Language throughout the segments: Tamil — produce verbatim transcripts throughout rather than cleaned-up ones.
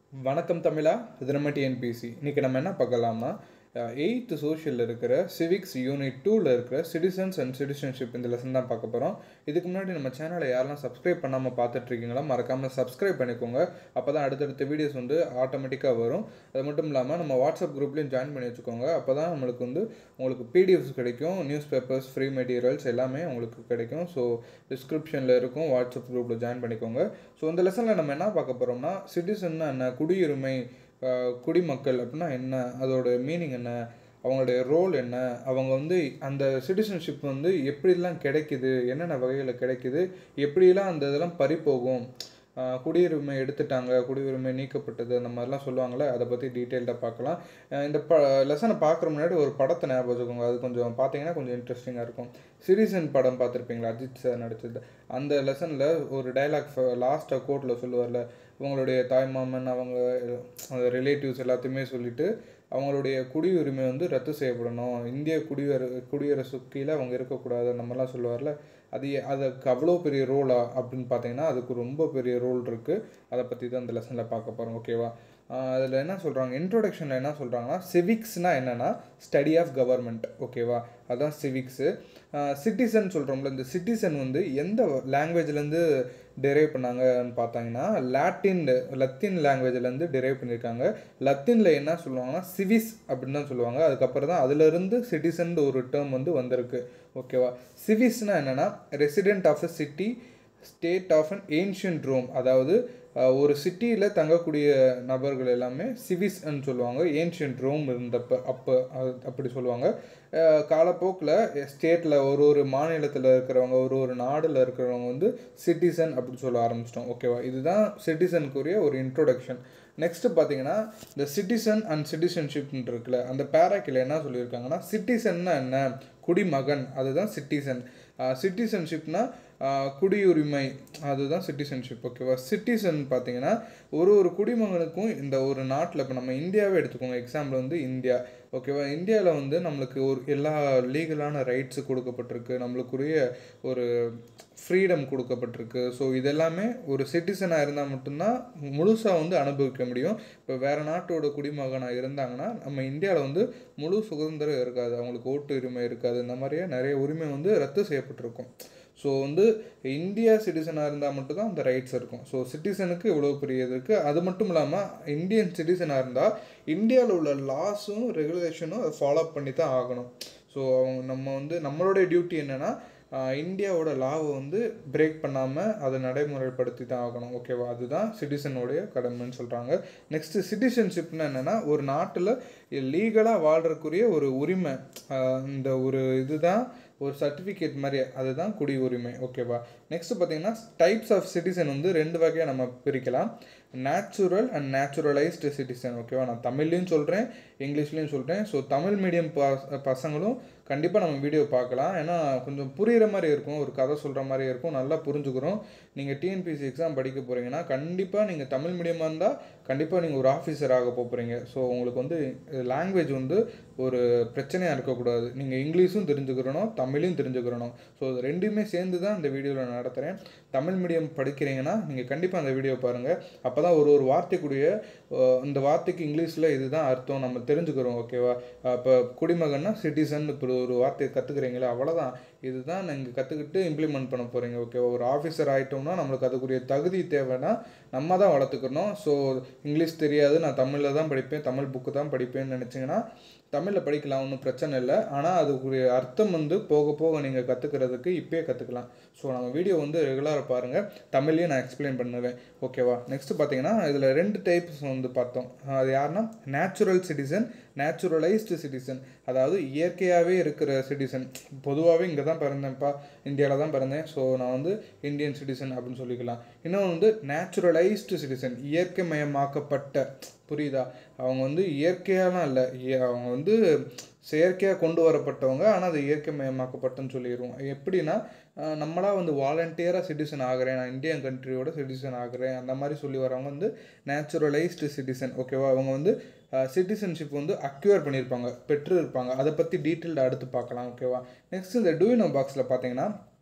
வணக்கம் தமிழா, இது நம்ம டிஎன்பிசி. இன்றைக்கி நம்ம என்ன பார்க்கலாம்னா, எயித்து சோஷியலில் இருக்கிற சிவிக்ஸ் யூனிட் டூவில் இருக்கிற சிட்டிசன்ஸ் அண்ட் சிட்டிசன்ஷிப் இந்த லெசன் தான் பார்க்க போகிறோம். இதுக்கு முன்னாடி நம்ம சேனலை யாரெல்லாம் சப்ஸ்கிரைப் பண்ணாமல் பார்த்துட்ருக்கீங்களோ மறக்காமல் சப்ஸ்கிரைப் பண்ணிக்கோங்க. அப்போ தான் அடுத்தடுத்த வீடியோஸ் வந்து ஆட்டோமேட்டிக்காக வரும். அது மட்டும் இல்லாமல் நம்ம வாட்ஸ்அப் குரூப்லேயும் ஜாயின் பண்ணி வச்சுக்கோங்க. அப்போ தான் நம்மளுக்கு வந்து உங்களுக்கு பிடிஎஃப்ஸ் கிடைக்கும், நியூஸ் பேப்பர்ஸ், ஃப்ரீ மெட்டீரியல்ஸ் எல்லாமே உங்களுக்கு கிடைக்கும். ஸோ டிஸ்கிரிப்ஷனில் இருக்கும், வாட்ஸ்அப் குரூப்பில் ஜாயின் பண்ணிக்கோங்க. ஸோ இந்த லெசனில் நம்ம என்ன பார்க்க போகிறோம்னா, சிட்டிசன்னா என்ன, குடியுரிமை, குடிமக்கள் அப்படின்னா என்ன, அதோட மீனிங் என்ன, அவங்களுடைய ரோல் என்ன, அவங்க வந்து அந்த சிட்டிசன்ஷிப் வந்து எப்படிலாம் கிடைக்குது, என்னென்ன வகையில் கிடைக்குது, எப்படிலாம் அந்த இதெல்லாம் பறிப்போகும், குடியுரிமை எடுத்துட்டாங்க, குடியுரிமை நீக்கப்பட்டது, அந்த மாதிரிலாம் சொல்லுவாங்களே, அதை பற்றி டீட்டெயில்டாக பார்க்கலாம். இந்த ப லெசனை பார்க்குற முன்னாடி ஒரு படத்தை ஞாபகம் வச்சுக்கோங்க. அது கொஞ்சம் பார்த்தீங்கன்னா கொஞ்சம் இன்ட்ரெஸ்டிங்காக இருக்கும். சிட்டிசன் படம் பார்த்துருப்பீங்களா, அஜித் சார் நடிச்சது. அந்த லெசனில் ஒரு டைலாக் லாஸ்ட்டாக கோர்ட்டில் சொல்லுவார்ல, இவங்களுடைய தாய்மாமன் அவங்க ரிலேட்டிவ்ஸ் எல்லாத்தையுமே சொல்லிவிட்டு அவங்களுடைய குடியுரிமை வந்து ரத்து செய்யப்படணும், இந்திய குடியர குடியரசு கீழே அவங்க இருக்கக்கூடாது, அந்த மாதிரிலாம் சொல்லுவார்ல. அது அதுக்கு அவ்வளோ பெரிய ரோலா அப்படின்னு பார்த்தீங்கன்னா அதுக்கு ரொம்ப பெரிய ரோல் இருக்குது. அதை பற்றி தான் இந்த லெசனில் பார்க்க போகிறோம். ஓகேவா? அதில் என்ன சொல்கிறாங்க, இன்ட்ரோடக்ஷனில் என்ன சொல்கிறாங்கன்னா, சிவிக்ஸ்னால் என்னென்னா ஸ்டடி ஆஃப் கவர்மெண்ட். ஓகேவா? அதுதான் சிவிக்ஸு. சிட்டிசன் சொல்கிறோம்ல, இந்த சிட்டிசன் வந்து எந்த லாங்குவேஜ்லேருந்து டெரைவ் பண்ணாங்கன்னு பார்த்தாங்கன்னா, லாட்டின் லத்தீன் லாங்குவேஜ்லேருந்து டெரைவ் பண்ணியிருக்காங்க. லத்தீனில் என்ன சொல்லுவாங்கன்னா சிவிஸ் அப்படின்னு தான் சொல்லுவாங்க. அதுக்கப்புறம் தான் அதிலிருந்து சிட்டிசன் ஒரு டேர்ம் வந்து வந்திருக்கு. ஓகேவா? சிவிஸ்னால் என்னென்னா resident of a city state of an ancient Rome. அதாவது ஒரு சிட்டியில் தங்கக்கூடிய நபர்கள் எல்லாமே சிவிஸ்ன்னு சொல்லுவாங்க. ஏன்ஷியன்ட் ரோம் இருந்தப்போ அப்போ அப்படி சொல்லுவாங்க. காலப்போக்கில் ஸ்டேட்டில் ஒரு ஒரு மாநிலத்தில் இருக்கிறவங்க, ஒரு ஒரு நாடில் இருக்கிறவங்க வந்து சிட்டிசன் அப்படின்னு சொல்ல ஆரம்பிச்சிட்டோம். ஓகேவா? இதுதான் சிட்டிசனுக்குரிய ஒரு இன்ட்ரோடக்ஷன். நெக்ஸ்ட்டு பார்த்தீங்கன்னா, இந்த சிட்டிசன் அண்ட் சிட்டிசன்ஷிப்னு இருக்குல்ல, அந்த பேராக்கில் என்ன சொல்லியிருக்காங்கன்னா, சிட்டிசன்னா என்ன, குடிமகன், அதுதான் சிட்டிசன். சிட்டிசன்ஷிப்னா குடியுரிமை, அதுதான் சிட்டிசன்ஷிப். ஓகேவா? சிட்டிசன் பார்த்தீங்கன்னா ஒரு ஒரு குடிமகனுக்கும் இந்த ஒரு நாட்டில், இப்போ நம்ம இந்தியாவே எடுத்துக்கோங்க, எக்ஸாம்பிள் வந்து இந்தியா. ஓகேவா? இந்தியாவில் வந்து நம்மளுக்கு ஒரு எல்லா லீகலான ரைட்ஸு கொடுக்கப்பட்டிருக்கு, நம்மளுக்குரிய ஒரு ஃப்ரீடம் கொடுக்கப்பட்டிருக்கு. ஸோ இதெல்லாமே ஒரு சிட்டிசனாக இருந்தால் மட்டும்தான் முழுசாக வந்து அனுபவிக்க முடியும். இப்போ வேறு நாட்டோட குடிமகனாக இருந்தாங்கன்னா நம்ம இந்தியாவில் வந்து முழு சுதந்திரம் இருக்காது, அவங்களுக்கு ஓட்டு உரிமை இருக்காது, இந்த மாதிரியே நிறைய உரிமை வந்து ரத்து செய்யப்பட்டிருக்கும். ஸோ வந்து இந்தியா சிட்டிசனாக இருந்தால் மட்டும்தான் அந்த ரைட்ஸ் இருக்கும். ஸோ சிட்டிசனுக்கு இவ்வளோ பெரிய இது இருக்குது. அது மட்டும் இல்லாமல் இந்தியன் சிட்டிசனாக இருந்தால் இந்தியாவில் உள்ள லாஸும் ரெகுலேஷனும் அதை ஃபாலோ பண்ணி தான் ஆகணும். ஸோ அவங்க நம்ம வந்து நம்மளுடைய டியூட்டி என்னென்னா, இந்தியாவோட லாவை வந்து பிரேக் பண்ணாமல் அதை நடைமுறைப்படுத்தி தான் ஆகணும். ஓகேவா? அதுதான் சிட்டிசனுடைய கடமைன்னு சொல்கிறாங்க. நெக்ஸ்ட்டு சிட்டிசன்ஷிப்னா என்னென்னா, ஒரு நாட்டில் லீகலாக வாழ்கிறக்குரிய ஒரு உரிமை, இந்த ஒரு இதுதான் ஒரு சர்டிஃபிகேட் மாதிரி, அதுதான் குடியுரிமை. ஓகேவா? நெக்ஸ்ட்டு பார்த்தீங்கன்னா, டைப்ஸ் ஆஃப் சிட்டிசன் வந்து ரெண்டு வகையாக நம்ம பிரிக்கலாம், நேச்சுரல் அண்ட் நேச்சுரலைஸ்டு சிட்டிசன். ஓகேவா? நான் தமிழ்லையும் சொல்கிறேன், இங்கிலீஷ்லேயும் சொல்கிறேன். ஸோ தமிழ் மீடியம் ப பசங்களும் கண்டிப்பாக நம்ம வீடியோ பார்க்கலாம். ஏன்னா கொஞ்சம் புரிகிற மாதிரி இருக்கும், ஒரு கதை சொல்கிற மாதிரி இருக்கும், நல்லா புரிஞ்சுக்கிறோம். நீங்கள் டிஎன்பிசி எக்ஸாம் படிக்க போகிறீங்கன்னா கண்டிப்பாக நீங்கள் தமிழ் மீடியமாக இருந்தால் கண்டிப்பாக நீங்கள் ஒரு ஆஃபீஸர் ஆக போகிறீங்க. ஸோ உங்களுக்கு வந்து லாங்குவேஜ் வந்து ஒரு பிரச்சனையாக இருக்கக்கூடாது. நீங்கள் இங்கிலீஷும் தெரிஞ்சுக்கிறணும், தமிழையும் தெரிஞ்சுக்கிறணும். ஸோ அது ரெண்டுமே சேர்ந்து தான் இந்த வீடியோவில் நடத்துகிறேன். தமிழ் மீடியம் படிக்கிறீங்கன்னா நீங்கள் கண்டிப்பாக அந்த வீடியோ பாருங்கள். அப்போ தான் ஒரு ஒரு வார்த்தைக்குரிய இந்த வார்த்தைக்கு இங்கிலீஷில் இதுதான் அர்த்தம் நம்ம தெரிஞ்சுக்கிறோம். ஓகேவா? இப்போ குடிமகன்னா சிட்டிசன், இப்போ ஒரு வார்த்தையை கற்றுக்குறீங்களா, அவ்வளோதான். இதுதான் நீங்கள் கற்றுக்கிட்டு இம்ப்ளிமெண்ட் பண்ண போகிறீங்க. ஓகேவா? ஒரு ஆஃபீஸர் ஆகிட்டோம்னா நம்மளுக்கு அதுக்குரிய தகுதி தேவைன்னா நம்ம தான் வளர்த்துக்கணும். ஸோ இங்கிலீஷ் தெரியாது, நான் தமிழில் தான் படிப்பேன், தமிழ் புக்கு தான் படிப்பேன்னு நினச்சிங்கன்னா தமிழில் படிக்கலாம், ஒன்றும் பிரச்சனை இல்லை. ஆனால் அதுக்குரிய அர்த்தம் வந்து போக போக நீங்கள் கற்றுக்கிறதுக்கு இப்போயே கற்றுக்கலாம். ஸோ நம்ம வீடியோ வந்து ரெகுலராக பாருங்கள், தமிழ்லேயும் நான் எக்ஸ்பிளைன் பண்ணுவேன். ஓகேவா? நெக்ஸ்ட்டு பார்த்தீங்கன்னா, இதில் ரெண்டு டைப்ஸ் வந்து பார்த்தோம். அது யாருன்னா நேச்சுரல் சிட்டிசன், நேச்சுரலைஸ்டு சிட்டிசன். அதாவது இயற்கையாகவே இருக்கிற சிட்டிசன். பொதுவாகவே இங்கே தான் பிறந்தேன்ப்பா, இந்தியாவில் தான் பிறந்தேன், ஸோ நான் வந்து இந்தியன் சிட்டிசன் அப்படின்னு சொல்லிக்கலாம். இன்னொன்று வந்து நேச்சுரலைஸ்டு சிட்டிசன், இயற்கைமயமாக்கப்பட்ட. புரியுதா? அவங்க வந்து இயற்கையாலாம் இல்லை, அவங்க வந்து செயற்கையாக கொண்டு வரப்பட்டவங்க, ஆனால் அது இயற்கைமயமாக்கப்பட்டன்னு சொல்லிடுவோம். எப்படின்னா, நம்மளாக வந்து வாலண்டியராக சிட்டிசன் ஆகிறேன், நான் இந்தியன் கண்ட்ரியோட சிட்டிசன் ஆகிறேன், அந்த மாதிரி சொல்லி வரவங்க வந்து நேச்சுரலைஸ்டு சிட்டிசன். ஓகேவா? அவங்க வந்து சிட்டிசன்ஷிப் வந்து அக்யூர் பண்ணியிருப்பாங்க, பெற்று இருப்பாங்க. அதை பற்றி டீட்டெயில்டு அடுத்து பார்க்கலாம். ஓகேவா? நெக்ஸ்ட் இந்த டூ யூ நோ பாக்ஸில் பார்த்தீங்கன்னா,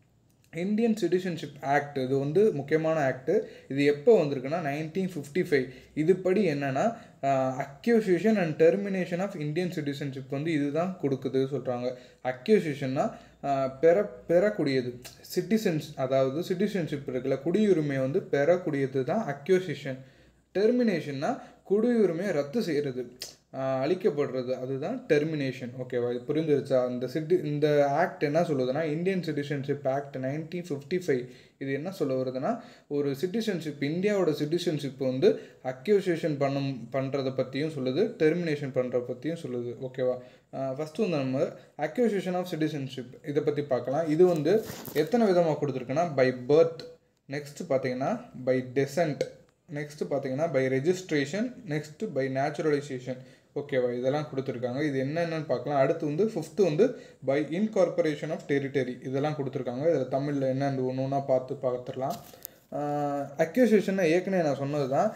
இந்தியன் சிட்டிசன்ஷிப் ஆக்ட் இது வந்து முக்கியமான ஆக்டு. இது எப்போ வந்திருக்குன்னா நைன்டீன் ஃபிஃப்டி ஃபைவ். இதுபடி என்னென்னா acquisition and termination of Indian citizenship வந்து இதுதான் கொடுக்குது சொல்கிறாங்க. அக்யூசியேஷன்னா பெற பெறக்கூடியது, சிட்டிசன்ஸ் அதாவது சிட்டிசன்ஷிப் இருக்குல்ல, குடியுரிமையை வந்து பெறக்கூடியது தான் அக்யூசியேஷன். டெர்மினேஷன்னா குடியுரிமையை ரத்து செய்கிறது, அழிக்கப்படுறது, அதுதான் டெர்மினேஷன். ஓகேவா, இது புரிஞ்சிருச்சா? இந்த சிட்டி இந்த ஆக்ட் என்ன சொல்லுதுன்னா Indian citizenship act nineteen fifty five இது என்ன சொல்ல வருதுன்னா ஒரு சிட்டிசன்ஷிப், இந்தியாவோட சிட்டிசன்ஷிப் வந்து அக்யூசியேஷன் பண்ணும் பண்ணுறதை பற்றியும் சொல்லுது, டெர்மினேஷன் பண்ணுறத பற்றியும் சொல்லுது. ஓகேவா, ஃபஸ்ட்டு வந்து நம்ம அக்யூசியேஷன் ஆஃப் சிட்டிசன்ஷிப் இதை பற்றி பார்க்கலாம். இது வந்து எத்தனை விதமாக கொடுத்துருக்குன்னா பை பர்த், நெக்ஸ்ட்டு பார்த்தீங்கன்னா பை டெசன்ட், நெக்ஸ்ட்டு பார்த்தீங்கன்னா by registration, next by naturalisation. ஓகேவா, இதெல்லாம் கொடுத்துருக்காங்க. இது என்னென்னு பார்க்கலாம். அடுத்து வந்து ஃபிஃப்த்து வந்து பை இன்கார்பரேஷன் ஆஃப் டெரிட்டரி, இதெல்லாம் கொடுத்துருக்காங்க. இதில் தமிழில் என்னென்னு ஒன்று ஒன்றா பார்த்து பார்த்துடலாம். அக்யூசியேஷனை ஏற்கனவே நான் சொன்னது தான்.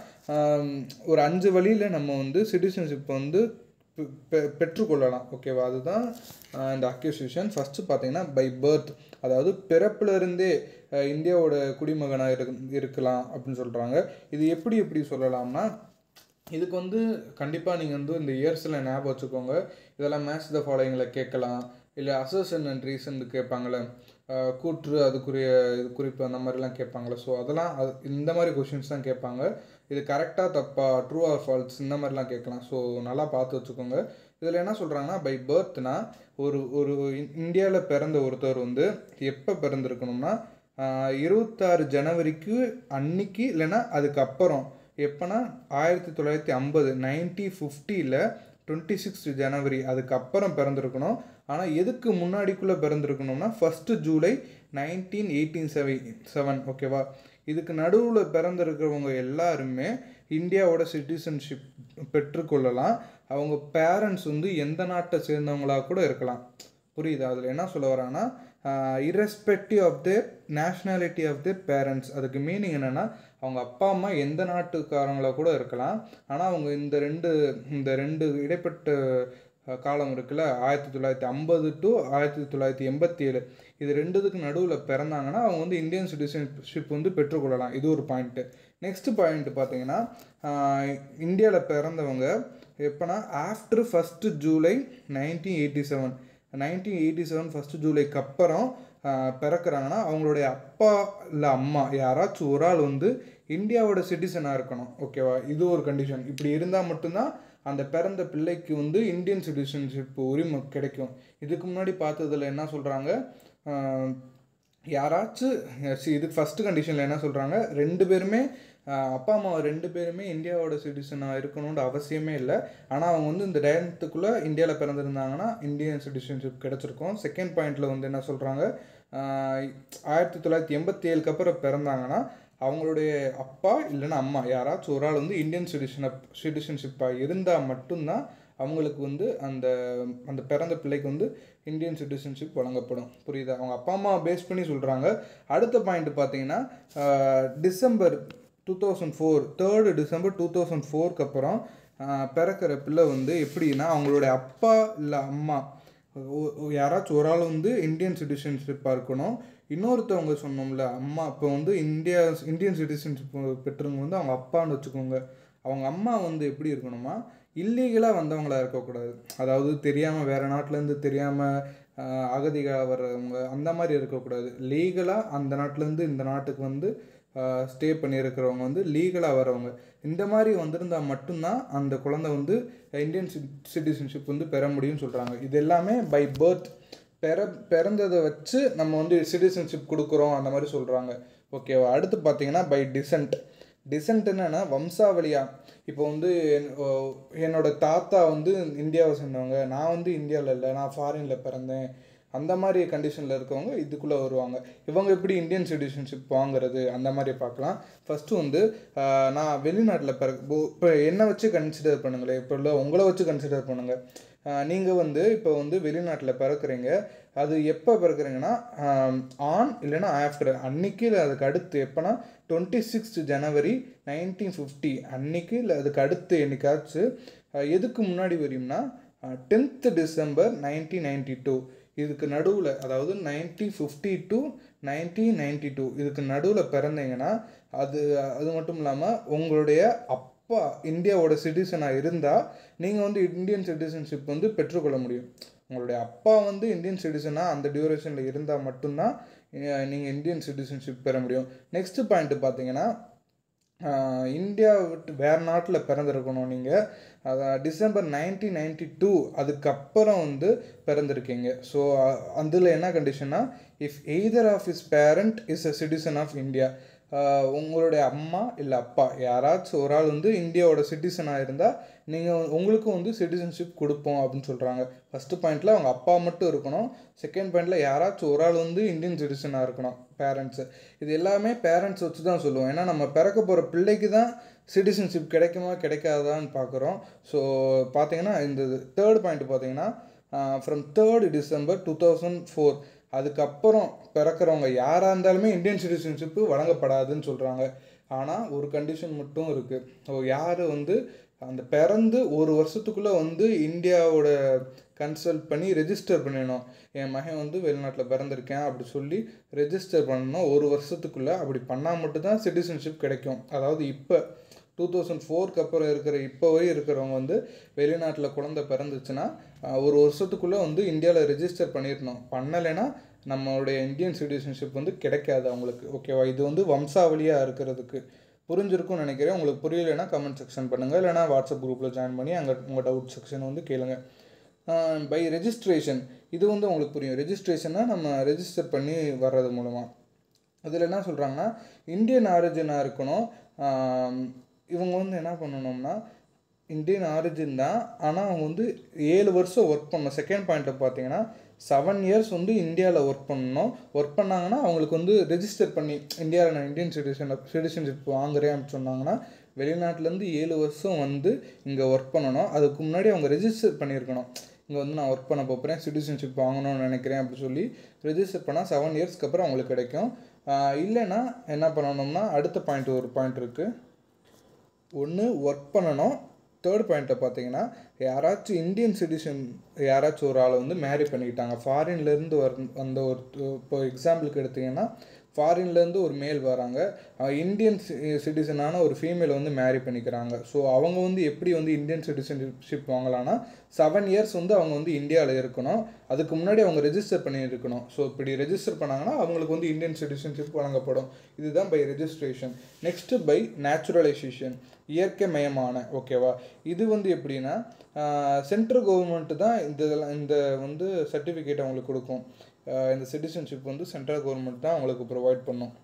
ஒரு அஞ்சு வழியில் நம்ம வந்து சிட்டிசன்ஷிப் வந்து பெ பெற்றுக்கொள்ளலாம். ஓகேவா, அதுதான் இந்த அக்யூசியேஷன். ஃபஸ்ட்டு பார்த்தீங்கன்னா பை பர்த், அதாவது பிறப்பிலிருந்தே இந்தியாவோட குடிமகனாக இரு இருக்கலாம் அப்படின்னு சொல்கிறாங்க. இது எப்படி எப்படி சொல்லலாம்னா இதுக்கு வந்து கண்டிப்பாக நீங்கள் வந்து இந்த இயர்ஸில் ஞாபகம் வச்சுக்கோங்க. இதெல்லாம் மேட்ச் த ஃபாலோயிங்கில் கேட்கலாம், இல்லை அசர்ஷன் அண்ட் ரீசன் கேட்பாங்களே, கூற்று அதுக்குரிய இது குறிப்பு அந்த மாதிரிலாம் கேட்பாங்களே. ஸோ அதெல்லாம் அது இந்த மாதிரி கொஷின்ஸ் தான் கேட்பாங்க. இது கரெக்டாக தப்பா, ட்ரூ ஆர் ஃபால்ஸ் இந்த மாதிரிலாம் கேட்கலாம். ஸோ நல்லா பார்த்து வச்சுக்கோங்க. இதில் என்ன சொல்கிறாங்கன்னா பை பர்த்னா ஒரு ஒரு இந்தியாவில் பிறந்த ஒருத்தர் வந்து எப்போ பிறந்திருக்கணும்னா இருபத்தாறு ஜனவரிக்கு அன்னைக்கு, இல்லைன்னா அதுக்கப்புறம் எப்போனா ஆயிரத்தி தொள்ளாயிரத்தி ஐம்பது நைன்டீன் ஃபிஃப்டியில் டுவெண்ட்டி சிக்ஸ்த் ஜனவரி அதுக்கப்புறம் பிறந்திருக்கணும். ஆனால் எதுக்கு முன்னாடிக்குள்ளே பிறந்திருக்கணும்னா first July nineteen eighteen seven seven ஓகேவா. இதுக்கு நடுவில் பிறந்திருக்கிறவங்க எல்லாருமே இந்தியாவோட சிட்டிசன்ஷிப் பெற்றுக்கொள்ளலாம். அவங்க பேரண்ட்ஸ் வந்து எந்த நாட்டை சேர்ந்தவங்களாக கூட இருக்கலாம். புரியுதா? அதில் என்ன சொல்ல வராங்கன்னா irrespective of their nationality of their parents. அதுக்கு மீனிங் என்னென்னா அவங்க அப்பா அம்மா எந்த நாட்டுக்காரங்களாக கூட இருக்கலாம். ஆனால் அவங்க இந்த ரெண்டு இந்த ரெண்டு இடைப்பட்ட காலம் இருக்குல்ல, ஆயிரத்தி தொள்ளாயிரத்தி ஐம்பது டு ஆயிரத்தி தொள்ளாயிரத்தி எண்பத்தி ஏழு இது ரெண்டுத்துக்கு நடுவில் பிறந்தாங்கன்னா அவங்க வந்து இந்தியன் சிட்டிசன்ஷிப் வந்து பெற்றுக்கொள்ளலாம். இது ஒரு பாயிண்ட்டு. நெக்ஸ்ட்டு பாயிண்ட்டு பார்த்தீங்கன்னா இந்தியாவில் பிறந்தவங்க எப்போனா after first July nineteen eighty seven nineteen eighty seven first ஜூலைக்கு அப்புறம் பிறக்கிறாங்கன்னா அவங்களுடைய அப்பா இல்லை அம்மா யாராச்சும் ஒரு ஆள் வந்து இந்தியாவோட சிட்டிசனாக இருக்கணும். ஓகேவா, இது ஒரு கண்டிஷன். இப்படி இருந்தால் மட்டும்தான் அந்த பிறந்த பிள்ளைக்கு வந்து இந்தியன் சிட்டிசன்ஷிப் உரிமை கிடைக்கும். இதுக்கு முன்னாடி பார்த்ததில் என்ன சொல்கிறாங்க, யாராச்சும் இதுக்கு ஃபஸ்ட்டு கண்டிஷனில் என்ன சொல்கிறாங்க, ரெண்டு பேருமே அப்பா அம்மா ரெண்டு பேருமே இந்தியாவோட சிட்டிசனாக இருக்கணுன்ற அவசியமே இல்லை. ஆனால் அவங்க வந்து இந்த டயத்துக்குள்ளே இந்தியாவில் பிறந்திருந்தாங்கன்னா இந்தியன் சிட்டிசன்ஷிப் கிடச்சிருக்கும். செகண்ட் பாயிண்டில் வந்து என்ன சொல்கிறாங்க, ஆயிரத்தி தொள்ளாயிரத்தி எண்பத்தி ஏழுக்கு அப்புறம் பிறந்தாங்கன்னா அவங்களுடைய அப்பா இல்லைன்னா அம்மா யாராச்சும் ஒரு ஆள் வந்து இந்தியன் சிட்டிசன் சிட்டிசன்ஷிப்பாக இருந்தால் மட்டும்தான் அவங்களுக்கு வந்து அந்த அந்த பிறந்த பிள்ளைக்கு வந்து இந்தியன் சிட்டிசன்ஷிப் வழங்கப்படும். புரியுதா? அவங்க அப்பா அம்மா பேஸ் பண்ணி சொல்கிறாங்க. அடுத்த பாயிண்ட் பார்த்தீங்கன்னா December two thousand four third December two thousand ஃபோருக்கு அப்புறம் பிறக்கிற பிள்ளை வந்து எப்படின்னா அவங்களுடைய அப்பா இல்லை அம்மா யாராச்சும் ஒரு ஆள் வந்து இந்தியன் சிட்டிசன்ஷிப்பாக இருக்கணும். இன்னொருத்தவங்க சொன்னோம்ல அம்மா, இப்போ வந்து இந்தியா இந்தியன் சிட்டிசன்ஷிப் பெற்றவங்க வந்து அவங்க அப்பான்னு வச்சுக்கோங்க. அவங்க அம்மா வந்து எப்படி இருக்கணுமா, இல்லீகலாக வந்தவங்களா இருக்கக்கூடாது. அதாவது தெரியாமல் வேறு நாட்டிலேருந்து தெரியாமல் அகதிகளாக வர்றவங்க அந்த மாதிரி இருக்கக்கூடாது. லீகலாக அந்த நாட்டிலேருந்து இந்த நாட்டுக்கு வந்து ஸ்டே பண்ணியிருக்கிறவங்க வந்து லீகலாக வரவங்க இந்த மாதிரி வந்திருந்தால் மட்டும்தான் அந்த குழந்தை வந்து இந்தியன் சிட்டிசன்ஷிப் வந்து பெற முடியும்னு சொல்கிறாங்க. இது எல்லாமே பை பர்த், பிற பிறந்ததை வச்சு நம்ம வந்து சிட்டிசன்ஷிப் கொடுக்குறோம் அந்த மாதிரி சொல்கிறாங்க. ஓகேவா. அடுத்து பார்த்தீங்கன்னா பை டிசன்ட். டிசன்ட் என்னன்னா வம்சாவளியாக. இப்போ வந்து என்னோடய தாத்தா வந்து இந்தியாவை சேர்ந்தவங்க, நான் வந்து இந்தியாவில் இல்லை, நான் ஃபாரினில் பிறந்தேன், அந்த மாதிரி கண்டிஷனில் இருக்கவங்க இதுக்குள்ளே வருவாங்க. இவங்க எப்படி இந்தியன் சிட்டிசன்ஷிப் வாங்குறது அந்த மாதிரி பார்க்கலாம். ஃபஸ்ட்டு வந்து நான் வெளிநாட்டில் பிற இப்போ என்னை வச்சு கன்சிடர் பண்ணுங்களேன், இப்போ இல்லை உங்களை வச்சு கன்சிடர் பண்ணுங்கள். நீங்கள் வந்து இப்போ வந்து வெளிநாட்டில் பிறக்கிறீங்க. அது எப்போ பிறக்கிறீங்கன்னா ஆன் இல்லைன்னா ஆஃப்டர் அன்னைக்கு இல்லை அதுக்கு அடுத்து எப்போனா twenty sixth January nineteen fifty அன்னைக்கு இல்லை அதுக்கு அடுத்து என்னைக்காச்சும் எதுக்கு முன்னாடி வரையும்னா tenth December nineteen ninety two இதுக்கு நடுவில், அதாவது nineteen fifty to nineteen ninety two இதுக்கு நடுவில் பிறந்தீங்கன்னா அது அது மட்டும் இல்லாமல் உங்களுடைய அப்பா இந்தியாவோட சிட்டிசனாக இருந்தால் நீங்கள் வந்து இந்தியன் சிட்டிசன்ஷிப் வந்து பெற்றுக்கொள்ள முடியும். உங்களுடைய அப்பா வந்து இந்தியன் சிட்டிசனாக அந்த டியூரேஷனில் இருந்தால் மட்டும்தான் நீங்கள் இந்தியன் சிட்டிசன்ஷிப் பெற முடியும். நெக்ஸ்ட்டு பாயிண்ட்டு பார்த்தீங்கன்னா, இந்தியா விட்டு வேறு நாட்டில் பிறந்திருக்கணும். நீங்கள் அதான் டிசம்பர் நைன்டீன் நைன்டி டூ அதுக்கப்புறம் வந்து பிறந்திருக்கீங்க. ஸோ அதில் என்ன கண்டிஷன்னா, if either of is parent is a citizen of India, உங்களுடைய அம்மா இல்லை அப்பா யாராச்சும் ஒரு ஆள் வந்து இந்தியாவோட சிட்டிசனாக இருந்தால் நீங்கள் உங்களுக்கும் வந்து சிட்டிசன்ஷிப் கொடுப்போம் அப்படின்னு சொல்கிறாங்க. ஃபஸ்ட்டு பாயிண்டில் அவங்க அப்பா மட்டும் இருக்கணும். செகண்ட் பாயிண்டில் யாராச்சும் ஒரு ஆள் வந்து இந்தியன் சிட்டிசனாக இருக்கணும், பேரண்ட்ஸு. இது எல்லாமே பேரண்ட்ஸ் வச்சு தான் சொல்லுவோம். ஏன்னா நம்ம பிறக்க போகிற பிள்ளைக்கு தான் சிட்டிசன்ஷிப் கிடைக்குமா கிடைக்காதான்னு பார்க்குறோம். ஸோ பார்த்தீங்கன்னா இந்த தேர்ட் பாயிண்ட் பார்த்தீங்கன்னா, from third December two thousand four அதுக்கப்புறம் பிறக்கிறவங்க யாராக இருந்தாலுமே இந்தியன் சிட்டிசன்ஷிப்பு வழங்கப்படாதுன்னு சொல்கிறாங்க. ஆனால் ஒரு கண்டிஷன் மட்டும் இருக்குது. ஸோ யார் வந்து அந்த பிறந்து ஒரு வருஷத்துக்குள்ளே வந்து இந்தியாவோட கன்சல்ட் பண்ணி ரெஜிஸ்டர் பண்ணிடணும். என் மகன் வந்து வெளிநாட்டில் பிறந்திருக்கேன் அப்படி சொல்லி ரெஜிஸ்டர் பண்ணணும் ஒரு வருஷத்துக்குள்ளே. அப்படி பண்ணால் மட்டும்தான் சிட்டிசன்ஷிப் கிடைக்கும். அதாவது இப்போ டூ தௌசண்ட் ஃபோருக்கு அப்புறம் இருக்கிற இப்போ வரை இருக்கிறவங்க வந்து வெளிநாட்டில் குழந்தை பிறந்துச்சுன்னா ஒரு வருஷத்துக்குள்ளே வந்து இந்தியாவில் ரெஜிஸ்டர் பண்ணிடணும். பண்ணலைன்னா நம்மளுடைய இந்தியன் சிட்டிசன்ஷிப் வந்து கிடைக்காது அவங்களுக்கு. ஓகேவா? இது வந்து வம்சாவளியாக இருக்கிறதுக்கு புரிஞ்சிருக்கும்னு நினைக்கிறேன். உங்களுக்கு புரியலைன்னா கமெண்ட் செக்ஷன் பண்ணுங்கள், இல்லைனா வாட்ஸ்அப் குரூப்பில் ஜாயின் பண்ணி அங்கே உங்கள் டவுட் செக்ஷன் வந்து கேளுங்க. பை ரெஜிஸ்ட்ரேஷன் இது வந்து உங்களுக்கு புரியும். ரெஜிஸ்ட்ரேஷன்னா நம்ம ரெஜிஸ்டர் பண்ணி வர்றது மூலமாக. அதில் என்ன சொல்கிறாங்கன்னா, இந்தியன் ஆரிஜினாக இருக்கணும். இவங்க வந்து என்ன பண்ணணும்னா இந்தியன் ஆரிஜின் தான், ஆனால் அவங்க வந்து ஏழு வருஷம் ஒர்க் பண்ணணும். செகண்ட் பாயிண்ட்டை பார்த்தீங்கன்னா, செவன் இயர்ஸ் வந்து இந்தியாவில் ஒர்க் பண்ணணும். ஒர்க் பண்ணாங்கன்னா அவங்களுக்கு வந்து ரெஜிஸ்டர் பண்ணி இந்தியாவில் நான் இந்தியன் சிட்டிசன் சிட்டிசன்ஷிப் வாங்குறேன் அப்படின்னு சொன்னாங்கன்னா வெளிநாட்டிலேருந்து ஏழு வருஷம் வந்து இங்கே ஒர்க் பண்ணணும். அதுக்கு முன்னாடி அவங்க ரெஜிஸ்டர் பண்ணியிருக்கணும். இங்கே வந்து நான் ஒர்க் பண்ண போகிறேன், சிட்டிசன்ஷிப் வாங்கணும்னு நினைக்கிறேன் அப்படி சொல்லி ரெஜிஸ்டர் பண்ணால் செவன் இயர்ஸ்க்கு அப்புறம் அவங்களுக்கு கிடைக்கும். இல்லைன்னா என்ன பண்ணணும்னா அடுத்த பாயிண்ட் ஒரு பாயிண்ட் இருக்குது. ஒன்று ஒர்க் பண்ணணும். தேர்ட் பாயிண்ட்டை பார்த்தீங்கன்னா, யாராச்சும் இந்தியன் சிட்டிசன் யாராச்சும் ஒரு ஆளை வந்து மேரி பண்ணிக்கிட்டாங்க. ஃபாரின்லேருந்து வர் வந்த ஒரு இப்போ எக்ஸாம்பிளுக்கு எடுத்திங்கன்னா, ஃபாரின்லேருந்து ஒரு மேல் வராங்க, இந்தியன் சிட்டிசனான ஒரு ஃபீமேலை வந்து மேரி பண்ணிக்கிறாங்க. ஸோ அவங்க வந்து எப்படி வந்து இந்தியன் சிட்டிசன்ஷிப் வாங்கலான்னா செவன் இயர்ஸ் வந்து அவங்க வந்து இந்தியாவில் இருக்கணும். அதுக்கு முன்னாடி அவங்க ரெஜிஸ்டர் பண்ணியிருக்கணும். ஸோ இப்படி ரெஜிஸ்டர் பண்ணாங்கன்னா அவங்களுக்கு வந்து இந்தியன் சிட்டிசன்ஷிப் வழங்கப்படும். இதுதான் by registration. Next by naturalisation, இயற்கை மயமான. ஓகேவா? இது வந்து எப்படின்னா சென்ட்ரல் கவர்மெண்ட்டு தான் இந்த இந்த வந்து சர்டிஃபிகேட் அவங்களுக்கு கொடுக்கும். இந்த சிட்டிசன்ஷிப் வந்து சென்ட்ரல் கவர்மெண்ட் தான் அவங்களுக்கு ப்ரொவைட் பண்ணும்.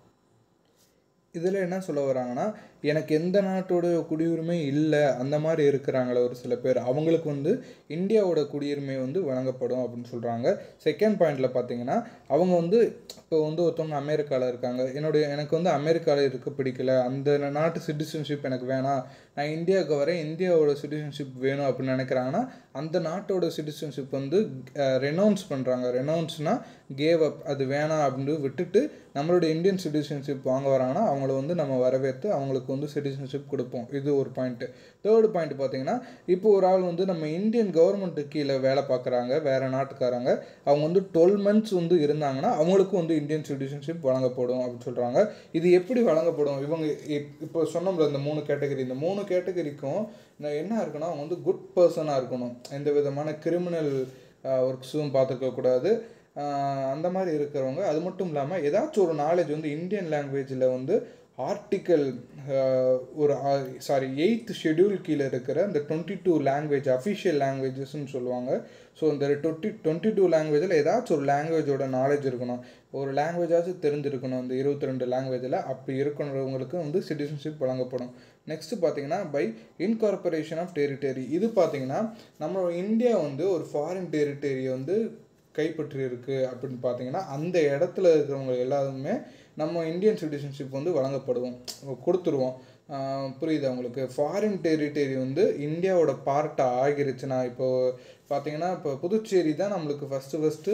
இதில் என்ன சொல்ல வராங்கன்னா, எனக்கு எந்த நாட்டோட குடியுரிமை இல்லை அந்த மாதிரி இருக்கிறாங்களே ஒரு சில பேர், அவங்களுக்கு வந்து இந்தியாவோட குடியுரிமை வந்து வழங்கப்படும் அப்படின்னு சொல்கிறாங்க. செகண்ட் பாயிண்டில் பார்த்தீங்கன்னா, அவங்க வந்து இப்போ வந்து ஒருத்தவங்க அமெரிக்காவில் இருக்காங்க, என்னுடைய எனக்கு வந்து அமெரிக்காவில் இருக்க பிடிக்கல, அந்த நாட்டு சிட்டிசன்ஷிப் எனக்கு வேணாம், நான் இந்தியாவுக்கு வரேன், இந்தியாவோட சிட்டிசன்ஷிப் வேணும் அப்படின்னு நினைக்கிறாங்கன்னா அந்த நாட்டோட சிட்டிசன்ஷிப் வந்து ரெனவுன்ஸ் பண்ணுறாங்க. ரெனவுன்ஸ்னால் கேவ் அப், அது வேணாம் அப்படின்னு விட்டுட்டு நம்மளுடைய இந்தியன் சிட்டிசன்ஷிப் வாங்க வராங்கன்னா அவங்கள வந்து நம்ம வரவேற்று அவங்களுக்கு வந்து சிட்டிசன்ஷிப் கொடுப்போம். இது ஒரு பாயிண்ட்டு. தேர்டு பாயிண்ட் பார்த்தீங்கன்னா, இப்போ ஒரு ஆள் வந்து நம்ம இந்தியன் கவர்மெண்ட்டு கீழே வேலை பார்க்குறாங்க, வேறு நாட்டுக்காரங்க, அவங்க வந்து டுவெல் மந்த்ஸ் வந்து இருந்தாங்கன்னா அவங்களுக்கும் வந்து இந்தியன் சிட்டிசன்ஷிப் வழங்கப்படும் அப்படின்னு சொல்கிறாங்க. இது எப்படி வழங்கப்படும்? இவங்க இப்போ சொன்னோம்ல இந்த மூணு கேட்டகரி, இந்த மூணு கேட்டகரிக்கும் என்ன இருக்குன்னா, அவங்க வந்து குட் பர்சனாக இருக்கணும், எந்த விதமான கிரிமினல் ஒர்க்ஸும் பார்த்துக்கக்கூடாது, அந்த மாதிரி இருக்கிறவங்க. அது மட்டும் இல்லாமல் ஏதாச்சும் ஒரு நாலேஜ் வந்து இந்தியன் லாங்குவேஜில் வந்து ஆர்டிக்கல் ஒரு சாரி எயித்து ஷெடியூல் கீழே இருக்கிற இந்த டுவெண்ட்டி டூ லாங்குவேஜ் அஃபிஷியல் லாங்குவேஜஸ்ன்னு சொல்லுவாங்க. ஸோ இந்த டுவெண்ட்டி டுவெண்ட்டி டூ லாங்குவேஜில் ஏதாச்சும் ஒரு லாங்குவேஜோட நாலேஜ் இருக்கணும், ஒரு லாங்குவேஜாச்சும் தெரிஞ்சிருக்கணும் இந்த இருபத்தி ரெண்டு லாங்குவேஜில். அப்படி இருக்கிறவங்களுக்கு வந்து சிட்டிசன்ஷிப் வழங்கப்படும். நெக்ஸ்ட்டு பார்த்தீங்கன்னா பை இன்கார்பரேஷன் ஆஃப் டெரிட்டரி. இது பார்த்தீங்கன்னா நம்ம இந்தியா வந்து ஒரு ஃபாரின் டெரிட்டரியை வந்து கைப்பற்றி இருக்குது அப்படின்னு பார்த்தீங்கன்னா அந்த இடத்துல இருக்கிறவங்க எல்லாருமே நம்ம இந்தியன் சிட்டிசன்ஷிப் வந்து வழங்கப்படுவோம், கொடுத்துருவோம். புரியுது அவங்களுக்கு? ஃபாரின் டெரிட்டரி வந்து இந்தியாவோட பார்ட்டாக ஆகிருச்சுன்னா, இப்போது பார்த்தீங்கன்னா இப்போ புதுச்சேரி தான் நம்மளுக்கு ஃபஸ்ட்டு ஃபஸ்ட்டு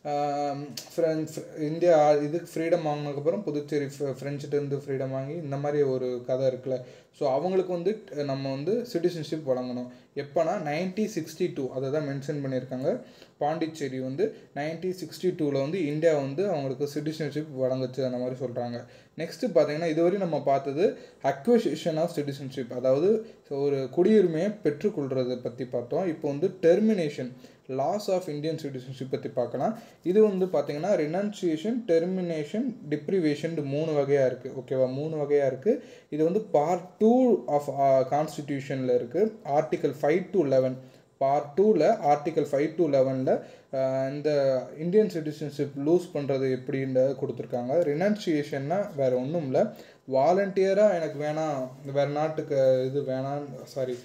ஃப்ரெண்ட்ஸ் இந்தியா இதுக்கு ஃப்ரீடம் வாங்கினதுக்கப்புறம் புதுச்சேரி ஃப்ரெஞ்சிட்டேருந்து ஃப்ரீடம் வாங்கி இந்த மாதிரி ஒரு கதை இருக்குல்ல. ஸோ அவங்களுக்கு வந்து நம்ம வந்து சிட்டிசன்ஷிப் வழங்கணும். எப்போனா நைன்டீன் சிக்ஸ்டி டூ அதை தான் மென்ஷன் பண்ணியிருக்காங்க. பாண்டிச்சேரி வந்து நைன்டீன் சிக்ஸ்டி டூவில் வந்து இந்தியா வந்து அவங்களுக்கு சிட்டிசன்ஷிப் வழங்குச்சு அந்த மாதிரி சொல்கிறாங்க. நெக்ஸ்ட்டு பார்த்தீங்கன்னா இதுவரையும் நம்ம பார்த்தது அக்விசிஷன் ஆஃப் சிட்டிசன்ஷிப், அதாவது ஒரு குடியுரிமையை பெற்றுக்கொள்கிறத பற்றி பார்த்தோம். இப்போ வந்து termination, loss of Indian citizenship பற்றி பார்க்கலாம். இது வந்து பார்த்தீங்கன்னா ரினன்சியேஷன், டெர்மினேஷன், டிப்ரிவேஷன் மூணு வகையாக இருக்குது. ஓகேவா, மூணு வகையாக இருக்குது. இது வந்து பார்ட் டூ ஆஃப் கான்ஸ்டிடியூஷனில் இருக்குது. Article five to eleven part டூவில் ஆர்டிகல் ஃபைவ் டு லெவனில் இந்த இந்தியன் சிட்டிசன்ஷிப் லூஸ் பண்ணுறது எப்படின்ற கொடுத்துருக்காங்க. ரினன்சியேஷன்னா வேறு ஒன்றும் இல்லை, வாலண்டியராக எனக்கு வேணாம், வேறு நாட்டுக்கு இது வேணாம், சாரி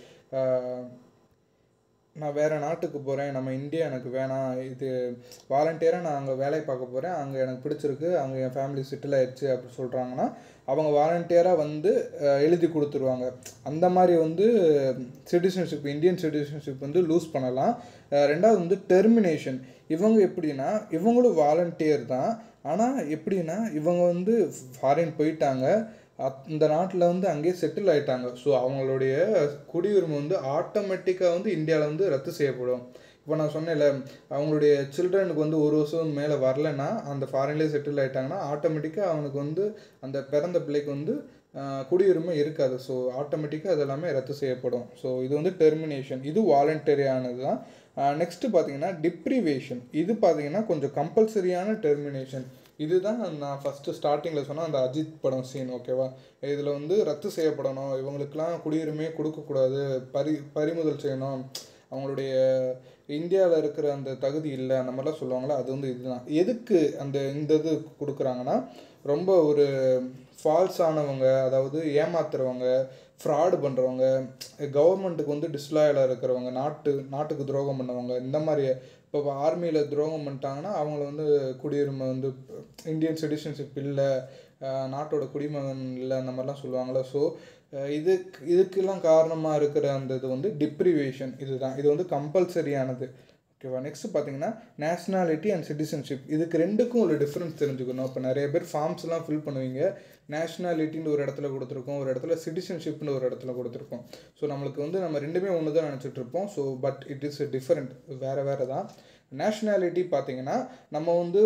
நான் வேறு நாட்டுக்கு போகிறேன், நம்ம இந்தியா எனக்கு வேணாம், இது வாலண்டியராக நான் அங்கே வேலை பார்க்க போகிறேன், அங்கே எனக்கு பிடிச்சிருக்கு, அங்கே என் ஃபேமிலி செட்டில் ஆயிடுச்சு அப்படி சொல்கிறாங்கன்னா அவங்க வாலண்டியராக வந்து எழுதி கொடுத்துருவாங்க. அந்த மாதிரி வந்து சிட்டிசன்ஷிப், இந்தியன் சிட்டிசன்ஷிப் வந்து லூஸ் பண்ணலாம். ரெண்டாவது வந்து டெர்மினேஷன். இவங்க எப்படின்னா இவங்களும் வாலண்டியர் தான், ஆனால் எப்படின்னா இவங்க வந்து ஃபாரின் போயிட்டாங்க, அந்த நாட்டில் வந்து அங்கேயே செட்டில் ஆகிட்டாங்க. ஸோ அவங்களுடைய குடியுரிமை வந்து ஆட்டோமேட்டிக்காக வந்து இந்தியாவில் வந்து ரத்து செய்யப்படும். இப்போ நான் சொன்னேன்ல, அவங்களுடைய சில்ட்ரனுக்கு வந்து ஒரு வருஷம் மேலே வரலைன்னா, அந்த ஃபாரின்லேயே செட்டில் ஆகிட்டாங்கன்னா ஆட்டோமேட்டிக்காக அவனுக்கு வந்து அந்த பிறந்த பிள்ளைக்கு வந்து குடியுரிமை இருக்காது. ஸோ ஆட்டோமேட்டிக்காக அது எல்லாமே ரத்து செய்யப்படும். ஸோ இது வந்து டெர்மினேஷன், இது வாலண்டரியானது தான். நெக்ஸ்ட்டு பார்த்தீங்கன்னா டிப்ரிவேஷன். இது பார்த்தீங்கன்னா கொஞ்சம் கம்பல்சரியான டெர்மினேஷன். இதுதான் நான் ஃபஸ்ட்டு ஸ்டார்டிங்கில் சொன்னால் அந்த அஜித் படம் சீன். ஓகேவா, இதில் வந்து ரத்து செய்யப்படணும், இவங்களுக்கெல்லாம் குடியுரிமையை கொடுக்கக்கூடாது, பறி பறிமுதல் செய்யணும், அவங்களுடைய இந்தியாவில் இருக்கிற அந்த தகுதி இல்லை அந்த மாதிரிலாம் சொல்லுவாங்களா, அது வந்து இதுதான். எதுக்கு அந்த இந்த இது கொடுக்குறாங்கன்னா, ரொம்ப ஒரு ஃபால்ஸானவங்க, அதாவது ஏமாத்துறவங்க, ஃப்ராடு பண்ணுறவங்க, கவர்மெண்ட்டுக்கு வந்து டிஸ்லாயலாக இருக்கிறவங்க, நாட்டு நாட்டுக்கு துரோகம் பண்ணவங்க, இந்த மாதிரி இப்போ ஆர்மியில் துரோகம் பண்ணிட்டாங்கன்னா அவங்கள வந்து குடியுரிமை வந்து இந்தியன் சிட்டிசன்ஷிப் இல்லை, நாட்டோட குடிமகன் இல்லை அந்த மாதிரிலாம் சொல்லுவாங்களே. ஸோ இதுக்கு இதுக்கெல்லாம் காரணமாக இருக்கிற அந்த இது வந்து டிப்ரிவேஷன். இதுதான், இது வந்து கம்பல்சரியானது. ஓகேவா. நெக்ஸ்ட்டு பார்த்தீங்கன்னா நேஷ்னாலிட்டி அண்ட் சிட்டிசன்ஷிப். இதுக்கு ரெண்டுக்கும் ஒரு டிஃப்ரென்ஸ் தெரிஞ்சுக்கணும். இப்போ நிறைய பேர் ஃபார்ம்ஸ்லாம் ஃபில் பண்ணுவீங்க, நேஷ்னாலிட்டின்னு ஒரு இடத்துல கொடுத்துருக்கோம், ஒரு இடத்துல சிட்டிசன்ஷிப்னு ஒரு இடத்துல கொடுத்துருக்கோம். ஸோ நம்மளுக்கு வந்து நம்ம ரெண்டுமே ஒன்று தான் நினச்சிட்ருப்போம். So but it is different, வேறு வேறு தான். நேஷ்னாலிட்டி பார்த்தீங்கன்னா நம்ம வந்து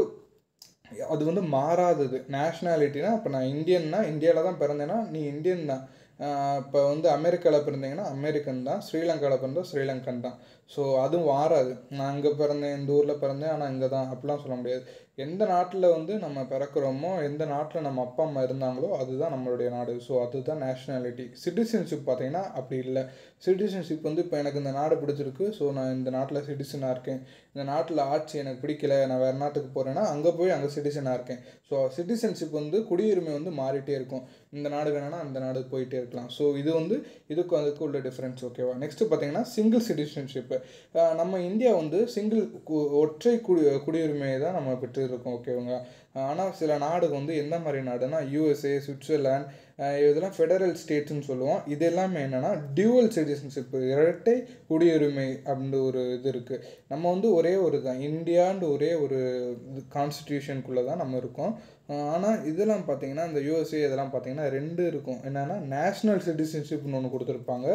அது வந்து மாறாதது. நேஷ்னாலிட்டினா இப்போ நான் இந்தியன்னா இந்தியாவில் தான் பிறந்தேன்னா நீ இந்தியன் தான், இப்போ வந்து அமெரிக்காவில் பிறந்தீங்கன்னா அமெரிக்கன் தான், ஸ்ரீலங்காவில் பிறந்தால் ஸ்ரீலங்கன் தான். ஸோ அதுவும் மாறாது. நான் அங்கே பிறந்தேன், இந்த ஊரில் பிறந்தேன், ஆனால் இங்கே தான் அப்படிலாம் சொல்ல முடியாது. எந்த நாட்டில் வந்து நம்ம பிறக்கிறோமோ, எந்த நாட்டில் நம்ம அப்பா அம்மா இருந்தாங்களோ அதுதான் நம்மளுடைய நாடு. ஸோ அதுதான் நேஷ்னாலிட்டி. சிட்டிசன்ஷிப் பார்த்தீங்கன்னா அப்படி இல்லை. சிட்டிசன்ஷிப் வந்து இப்போ எனக்கு இந்த நாடு பிடிச்சிருக்கு, ஸோ நான் இந்த நாட்டில் சிட்டிசனாக இருக்கேன், இந்த நாட்டில் ஆட்சி எனக்கு பிடிக்கல, நான் வேறு நாட்டுக்கு போகிறேன்னா அங்கே போய் அங்கே சிட்டிசனாக இருக்கேன். ஸோ சிட்டிசன்ஷிப் வந்து குடியுரிமை வந்து மாறிட்டே இருக்கும், இந்த நாடு வேணும்னா அந்த நாடு போயிட்டே இருக்கலாம். ஸோ இது வந்து இதுக்கும் அதுக்கு உள்ள டிஃப்ரென்ஸ். ஓகேவா. நெக்ஸ்ட்டு பார்த்தீங்கன்னா சிங்கிள் சிட்டிசன்ஷிப்பு. நம்ம இந்தியா வந்து சிங்கிள் ஒற்றை குடி குடியுரிமையை தான் நம்ம பெற்றிருக்கோம். ஓகேவாங்க. ஆனால் சில நாடுகள் வந்து எந்த மாதிரி நாடுனா யூஎஸ்ஏ, சுவிட்சர்லாந்து, இதெல்லாம் ஃபெடரல் ஸ்டேட்ஸ்ன்னு சொல்லுவோம். இது எல்லாமே என்னென்னா டியூவல் சிட்டிசன்ஷிப், இரட்டை குடியுரிமை அப்படின்ற ஒரு இது இருக்குது. நம்ம வந்து ஒரே ஒரு தான் இந்தியான்ற ஒரே ஒரு கான்ஸ்டிடியூஷனுக்குள்ளே தான் நம்ம இருக்கோம். ஆனால் இதெல்லாம் பார்த்தீங்கன்னா இந்த யூஎஸ்ஏ இதெல்லாம் பார்த்தீங்கன்னா ரெண்டு இருக்கும். என்னென்னா நேஷ்னல் சிட்டிசன்ஷிப்னு ஒன்று கொடுத்துருப்பாங்க,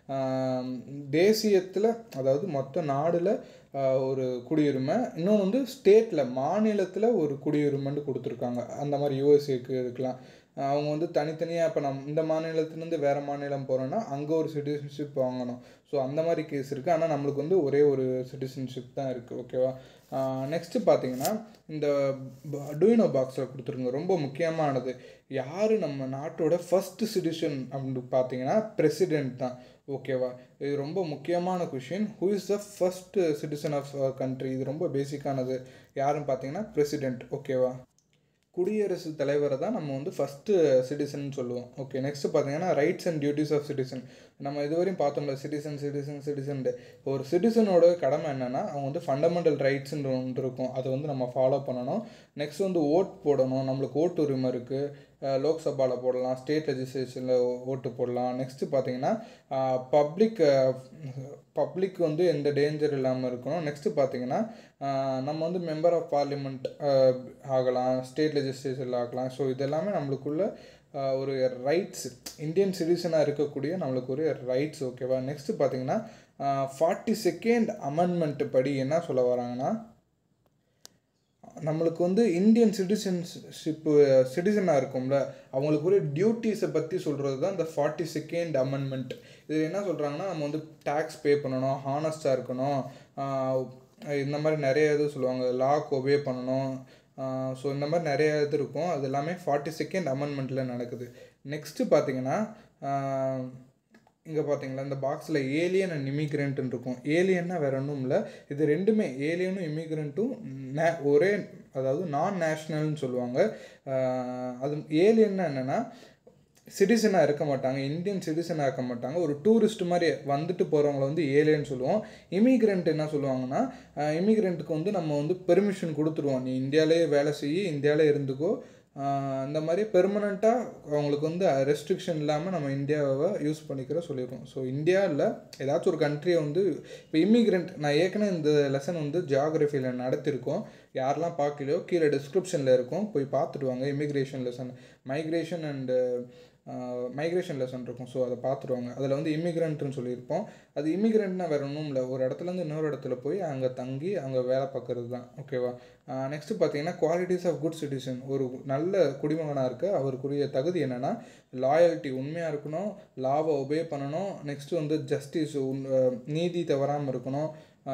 தேசியத்தில் அதாவது மொத்த நாடில் ஒரு குடியுரிமை, இன்னொன்று வந்து ஸ்டேட்டில் மாநிலத்தில் ஒரு குடியுரிமைன்னு கொடுத்துருக்காங்க. அந்த மாதிரி யூஎஸ்ஏக்கு இதுக்கெலாம் அவங்க வந்து தனித்தனியாக இப்போ நம்ம இந்த மாநிலத்துலேருந்து வேறு மாநிலம் போகிறோன்னா அங்கே ஒரு சிட்டிசன்ஷிப் வாங்கணும். ஸோ அந்த மாதிரி கேஸ் இருக்குது. ஆனால் நம்மளுக்கு வந்து ஒரே ஒரு சிட்டிசன்ஷிப் தான் இருக்குது. ஓகேவா. நெக்ஸ்ட்டு பார்த்தீங்கன்னா இந்த டூயினோ பாக்ஸில் கொடுத்துருங்க, ரொம்ப முக்கியமானது. யார் நம்ம நாட்டோட ஃபஸ்ட்டு சிட்டிசன் அப்படின்னு பார்த்தீங்கன்னா பிரசிடெண்ட் தான். ஓகேவா. இது ரொம்ப முக்கியமான question. Who is the first citizen of country? இது ரொம்ப பேசிக்கானது. யாருன்னு பார்த்தீங்கன்னா பிரசிடெண்ட். ஓகேவா. குடியரசு தலைவரை தான் நம்ம வந்து ஃபஸ்ட்டு சிட்டிசன் சொல்லுவோம். ஓகே. நெக்ஸ்ட்டு பார்த்தீங்கன்னா rights and duties of citizen. நம்ம இதுவரையும் பார்த்தோம்ல சிட்டிசன் சிட்டிசன் சிட்டிசன் ஒரு சிட்டிசனோட கடமை என்னென்னா அவங்க வந்து ஃபண்டமெண்டல் ரைட்ஸுன்ற ஒன்று இருக்கும், அதை வந்து நம்ம ஃபாலோ பண்ணணும். நெக்ஸ்ட் வந்து ஓட் போடணும், நம்மளுக்கு ஓட்டு உரிமை இருக்குது, லோக்சபாவில் போடலாம், ஸ்டேட் லெஜிஸ்லேஷனில் ஓட்டு போடலாம். நெக்ஸ்ட்டு பார்த்தீங்கன்னா பப்ளிக் பப்ளிக் வந்து எந்த டேஞ்சர் இல்லாமல் இருக்கணும். நெக்ஸ்ட்டு பார்த்தீங்கன்னா நம்ம வந்து மெம்பர் ஆஃப் பார்லிமெண்ட் ஆகலாம், ஸ்டேட் லெஜிஸ்லேஷனில் ஆகலாம். ஸோ இதெல்லாமே நம்மளுக்குள்ள ஒரு ரைட்ஸ், இந்தியன் சிட்டிசனாக இருக்கக்கூடிய நம்மளுக்கு ஒரு ரைட்ஸ். ஓகேவா? நெக்ஸ்ட்டு பார்த்தீங்கன்னா ஃபார்ட்டி செகண்ட் அமெண்ட்மெண்ட் படி என்ன சொல்ல வராங்கன்னா, நம்மளுக்கு வந்து இந்தியன் சிட்டிசன்ஷிப்பு சிட்டிசனாக இருக்கும்ல அவங்களுக்கு ஒரு டியூட்டிஸை பற்றி சொல்கிறது தான் இந்த ஃபார்ட்டி செகண்ட் அமெண்ட்மெண்ட். இது என்ன சொல்கிறாங்கன்னா, நம்ம வந்து டேக்ஸ் பே பண்ணணும், ஹானஸ்டாக இருக்கணும், இந்த மாதிரி நிறைய இது சொல்லுவாங்க, லாக்கு ஒபே பண்ணணும். ஸோ இந்த மாதிரி நிறைய இது இருக்கும். அது எல்லாமே ஃபார்ட்டி செகண்ட் அமெண்ட்மெண்ட்டில் நடக்குது. நெக்ஸ்ட்டு பார்த்தீங்கன்னா இங்கே பார்த்தீங்களா இந்த பாக்ஸில் ஏலியன் அண்ட் இமிக்ரெண்ட்டுன்னு இருக்கும். ஏலியன்னா வேறு ஒன்றும் இல்லை, இது ரெண்டுமே ஏலியனும் இமிக்ரெண்ட்டும் நே ஒரே, அதாவது நான் நேஷ்னல்னு சொல்லுவாங்க. அது ஏலியன்னா என்னென்னா சிட்டிசனாக இருக்க மாட்டாங்க, இந்தியன் சிட்டிசனாக இருக்க மாட்டாங்க, ஒரு டூரிஸ்ட் மாதிரி வந்துட்டு போகிறவங்கள வந்து ஏலியன்னு சொல்லுவோம். இமிக்ரெண்ட் என்ன சொல்லுவாங்கன்னா, இமிக்ரெண்ட்டுக்கு வந்து நம்ம வந்து பெர்மிஷன் கொடுத்துருவோம், நீ இந்தியாவிலே வேலை செய்யி, இந்தியாவிலே இருந்துக்கோ, இந்த மாதிரி பெர்மனண்ட்டாக அவங்களுக்கு வந்து ரெஸ்ட்ரிக்ஷன் இல்லாமல் நம்ம இந்தியாவை யூஸ் பண்ணிக்கிற சொல்லிடுவோம். ஸோ இந்தியாவில் ஏதாச்சும் ஒரு கண்ட்ரியை வந்து இப்போ இமிக்ரெண்ட், நான் ஏற்கனவே இந்த லெசன் வந்து ஜியாகிரஃபியில் நடத்திருக்கோம், யாரெல்லாம் பார்க்கலையோ கீழே டிஸ்கிரிப்ஷனில் இருக்கும், போய் பார்த்துட்டு வாங்க. Immigration lesson, migration and migration lesson இருக்கும், ஸோ அதை பார்த்துருவாங்க. அதில் வந்து இமிக்ரெண்ட்டுன்னு சொல்லியிருப்போம். அது இமிக்ரெண்ட்னா வேறு ஒன்றும் இல்லை, ஒரு இடத்துலேருந்து இன்னொரு இடத்துல போய் அங்கே தங்கி அங்கே வேலை பார்க்குறது தான். ஓகேவா? நெக்ஸ்ட்டு பார்த்தீங்கன்னா குவாலிட்டிஸ் ஆஃப் குட் சிட்டிசன். ஒரு நல்ல குடிமகனாக இருக்க அவருக்குரிய தகுதி என்னென்னா, லாயல்ட்டி, உண்மையாக இருக்கணும், லாவை ஒபே பண்ணணும். நெக்ஸ்ட்டு வந்து ஜஸ்டிஸ், நீதி தவறாமல் இருக்கணும்,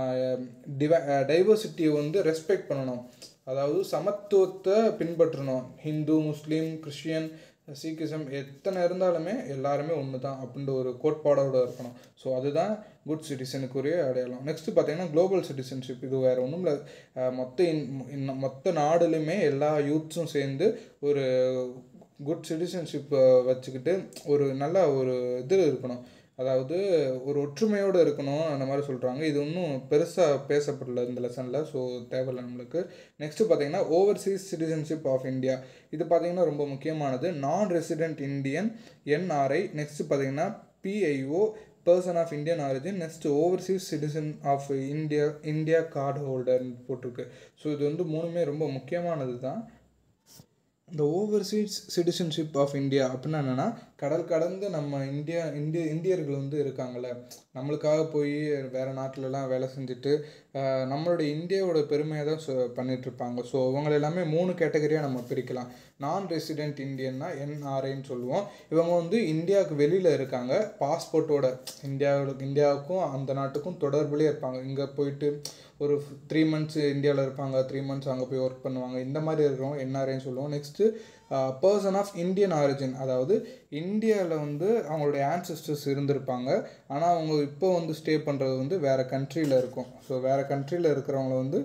டிவை டைவர்சிட்டியை வந்து ரெஸ்பெக்ட் பண்ணணும், அதாவது சமத்துவத்தை பின்பற்றணும். ஹிந்து, முஸ்லீம், கிறிஸ்டியன், சீக்கிசம் எத்தனை இருந்தாலுமே எல்லாருமே ஒன்று தான் அப்படின்ற ஒரு கோட்பாடோடு இருக்கணும். ஸோ அதுதான் குட் சிட்டிசனுக்குரிய அடையாளம். நெக்ஸ்ட்டு பார்த்தீங்கன்னா குளோபல் சிட்டிசன்ஷிப். இது வேறு ஒன்றும் இல்லை, மொத்த இன் மொத்த நாடுலையுமே எல்லா யூத்ஸும் சேர்ந்து ஒரு குட் சிட்டிசன்ஷிப்பை வச்சுக்கிட்டு ஒரு நல்ல ஒரு இது இருக்கணும், அதாவது ஒரு ஒற்றுமையோடு இருக்கணும், அந்த மாதிரி சொல்கிறாங்க. இது ஒன்றும் பெருசாக பேசப்படல இந்த லெசனில், ஸோ தேவையில்லை நம்மளுக்கு. நெக்ஸ்ட்டு பார்த்தீங்கன்னா ஓவர்சீஸ் சிட்டிசன்ஷிப் ஆஃப் இந்தியா. இது பார்த்தீங்கன்னா ரொம்ப முக்கியமானது. நான் ரெசிடென்ட் இந்தியன், என்ஆர்ஐ. நெக்ஸ்ட்டு பார்த்தீங்கன்னா PIO, person of Indian origin. Next overseas citizen of India, India card ஹோல்டர்னு போட்டிருக்கு. ஸோ இது வந்து மூணுமே ரொம்ப முக்கியமானது தான். இந்த ஓவர்சீஸ் சிட்டிசன்ஷிப் ஆஃப் இந்தியா அப்படின்னா என்னென்னா, கடல் கடந்து நம்ம இந்தியா இந்திய இந்தியர்கள் வந்து இருக்காங்கள்ல, நம்மளுக்காக போய் வேறு நாட்டிலலாம் வேலை செஞ்சுட்டு நம்மளுடைய இந்தியாவோட பெருமையை தான் சொ பண்ணிகிட்ருப்பாங்க. ஸோ இவங்க எல்லாமே மூணு கேட்டகரியாக நம்ம பிரிக்கலாம். நான் ரெசிடென்ட் இந்தியன்னா என்ஆர்ஐன்னு சொல்லுவோம். இவங்க வந்து இந்தியாவுக்கு வெளியில் இருக்காங்க, பாஸ்போர்ட்டோட இந்தியாவோட இந்தியாவுக்கும் அந்த நாட்டுக்கும் தொடர்புலேயே இருப்பாங்க. இங்கே போயிட்டு ஒரு த்ரீ மந்த்ஸ் இந்தியாவில் இருப்பாங்க, த்ரீ மந்த்ஸ் அங்கே போய் ஒர்க் பண்ணுவாங்க, இந்த மாதிரி இருக்கிறவங்க என்ஆர்ஐன்னு சொல்லுவோம். Next person of Indian origin, அதாவது இந்தியாவில் வந்து அவங்களுடைய ஆன்செஸ்டர்ஸ் இருந்திருப்பாங்க, ஆனால் அவங்க இப்போ வந்து ஸ்டே பண்ணுறது வந்து வேறு கண்ட்ரியில் இருக்கும். ஸோ வேறு கண்ட்ரியில் இருக்கிறவங்கள வந்து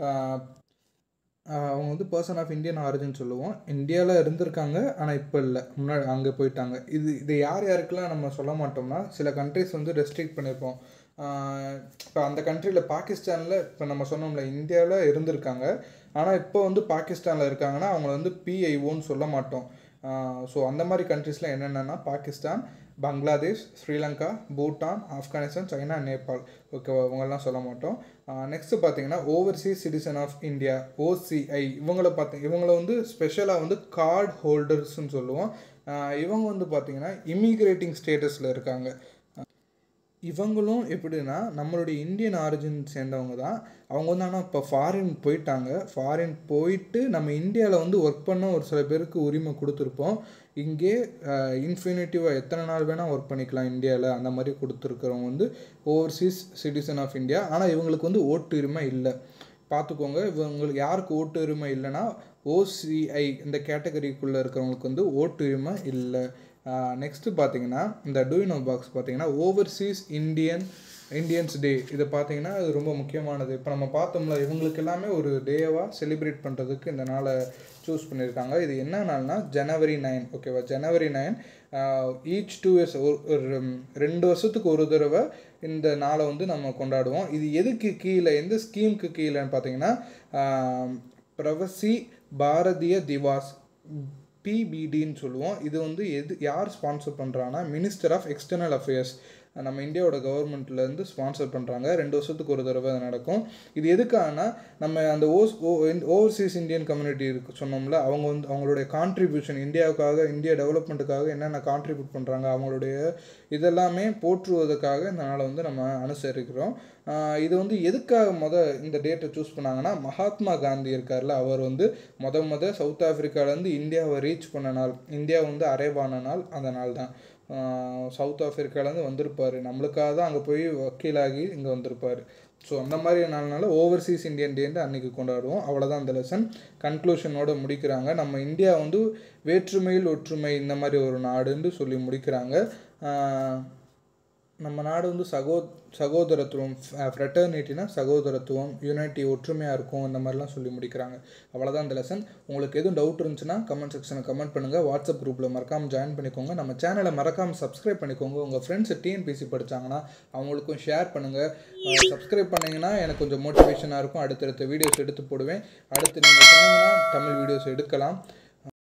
அவங்க வந்து பர்சன் ஆஃப் இந்தியன் ஆரிஜின் சொல்லுவோம். இந்தியாவில் இருந்திருக்காங்க ஆனால் இப்போ இல்லை, முன்னாடி அங்கே போயிட்டாங்க. இது இது யார் யாருக்கெல்லாம் நம்ம சொல்ல மாட்டோம்னா, சில கண்ட்ரிஸ் வந்து ரெஸ்ட்ரிக்ட் பண்ணியிருப்போம். இப்போ அந்த கண்ட்ரியில் பாகிஸ்தானில் இப்போ நம்ம சொன்னோம்ல இந்தியாவில் இருந்திருக்காங்க, ஆனால் இப்போ வந்து பாகிஸ்தானில் இருக்காங்கன்னா அவங்கள வந்து பிஐஓன்னு சொல்ல மாட்டோம். ஸோ அந்த மாதிரி கண்ட்ரிஸ்லாம் என்னென்னா பாகிஸ்தான், பங்களாதேஷ், ஸ்ரீலங்கா, பூட்டான், ஆப்கானிஸ்தான், சைனா, நேபாள். ஓகே, இவங்கெல்லாம் சொல்ல மாட்டோம். நெக்ஸ்ட்டு பார்த்தீங்கன்னா overseas citizen of India, OCI. இவங்கள பார்த்து இவங்கள வந்து ஸ்பெஷலாக வந்து கார்டு ஹோல்டர்ஸ்ன்னு சொல்லுவோம். இவங்க வந்து பார்த்திங்கன்னா இமிக்ரேட்டிங் ஸ்டேட்டஸில் இருக்காங்க. இவங்களும் எப்படின்னா நம்மளுடைய இந்தியன் ஆரிஜின் சேர்ந்தவங்க தான். அவங்க வந்து ஆனால் இப்போ ஃபாரின் போயிட்டாங்க. ஃபாரின் போயிட்டு நம்ம இந்தியாவில் வந்து ஒர்க் பண்ண ஒரு சில பேருக்கு உரிமை கொடுத்துருப்போம். இங்கே இன்ஃபினிட்டிவாக எத்தனை நாள் வேணால் ஒர்க் பண்ணிக்கலாம் இந்தியாவில், அந்த மாதிரி கொடுத்துருக்கிறவங்க வந்து ஓவர்சீஸ் சிட்டிசன் ஆஃப் இந்தியா. ஆனால் இவங்களுக்கு வந்து ஓட்டு உரிமை இல்லை. பார்த்துக்கோங்க, இவங்களுக்கு யாருக்கு ஓட்டு உரிமை இல்லைன்னா ஓசிஐ இந்த கேட்டகரிக்குள்ளே இருக்கிறவங்களுக்கு வந்து ஓட்டு உரிமை இல்லை. நெக்ஸ்ட்டு பார்த்தீங்கன்னா இந்த டூயினோ பாக்ஸ் பார்த்தீங்கன்னா ஓவர்சீஸ் இந்தியன் இந்தியன்ஸ் டே இதை பார்த்தீங்கன்னா அது ரொம்ப முக்கியமானது. இப்போ நம்ம பார்த்தோம்ல, இவங்களுக்கு எல்லாமே ஒரு டேவாக செலிப்ரேட் பண்ணுறதுக்கு இந்த நாளை சூஸ் பண்ணியிருக்காங்க. இது என்ன நாள்னா ஜனவரி நைன். ஓகேவா, January nine each two years ஒரு ரெண்டு வருஷத்துக்கு ஒரு தடவை இந்த நாளை வந்து நம்ம கொண்டாடுவோம். இது எதுக்கு கீழே, எந்த ஸ்கீமுக்கு கீழேன்னு பார்த்தீங்கன்னா பிரவசி பாரதிய திவாஸ், பிபிடின்னு சொல்லுவோம். இது வந்து எது யார் ஸ்பான்சர் பண்ணுறாங்கன்னா மினிஸ்டர் ஆஃப் எக்ஸ்டர்னல் அஃபேர்ஸ், நம்ம இந்தியாவோட கவர்மெண்ட்லேருந்து ஸ்பான்சர் பண்ணுறாங்க. ரெண்டு வருஷத்துக்கு ஒரு தடவை அது நடக்கும். இது எதுக்காகனா நம்ம அந்த ஓஸ் ஓ ஓவர்சீஸ் இந்தியன் கம்யூனிட்டி இருக்கு சொன்னோம்ல, அவங்க வந்து அவங்களுடைய கான்ட்ரிபியூஷன் இந்தியாவுக்காக, இந்தியா டெவலப்மெண்ட்டுக்காக என்னென்ன கான்ட்ரிபியூட் பண்ணுறாங்க அவங்களுடைய இதெல்லாமே போற்றுவதற்காக இந்த நாளை வந்து நம்ம அனுசரிக்கிறோம். இது வந்து எதுக்காக மொதல் இந்த டேட்டை சூஸ் பண்ணாங்கன்னா, மகாத்மா காந்தி இருக்கார்ல, அவர் வந்து மொத மொத சவுத் ஆஃப்ரிக்காவிலேருந்து இந்தியாவை ரீச் பண்ண நாள், இந்தியா வந்து அரைவான நாள் அந்த நாள் தான். சவுத் ஆஃப்ரிக்காலேருந்து வந்திருப்பார், நம்மளுக்காக தான் அங்கே போய் வக்கீலாகி இங்கே வந்திருப்பார். ஸோ அந்த மாதிரி நாள்னால ஓவர்சீஸ் இந்தியன் டேன்னு அன்றைக்கி கொண்டாடுவோம். அவ்வளோதான் அந்த லெசன் கன்க்ளூஷனோட முடிக்கிறாங்க. நம்ம இந்தியா வந்து வேற்றுமையில் ஒற்றுமை இந்த மாதிரி ஒரு நாடுன்னு சொல்லி முடிக்கிறாங்க. நம்ம நாடு வந்து சகோ சகோதரத்துவம் ஃப்ரெட்டர்னிட்டினா சகோதரத்துவம், யூனிட்டி, ஒற்றுமையாக இருக்கும், இந்த மாதிரிலாம் சொல்லி முடிக்கிறாங்க. அவ்வளோதான் இந்த லெசன். உங்களுக்கு எதுவும் டவுட் இருந்துச்சுன்னா கமெண்ட் செக்ஷனில் கமெண்ட் பண்ணுங்கள். வாட்ஸ்அப் குரூப்பில் மறக்காமல் ஜாயின் பண்ணிக்கோங்க. நம்ம சேனலை மறக்காமல் சப்ஸ்கிரைப் பண்ணிக்கோங்க. உங்கள் ஃப்ரெண்ட்ஸ் டிஎன்பிசி படித்தாங்கன்னா அவங்களுக்கும் ஷேர் பண்ணுங்கள். சப்ஸ்கிரைப் பண்ணிங்கன்னா எனக்கு கொஞ்சம் மோட்டிவேஷனாக இருக்கும். அடுத்தடுத்த வீடியோஸ் எடுத்து போடுவேன். அடுத்து நீங்கள் சொன்னீங்கன்னா தமிழ் வீடியோஸ் எடுக்கலாம்.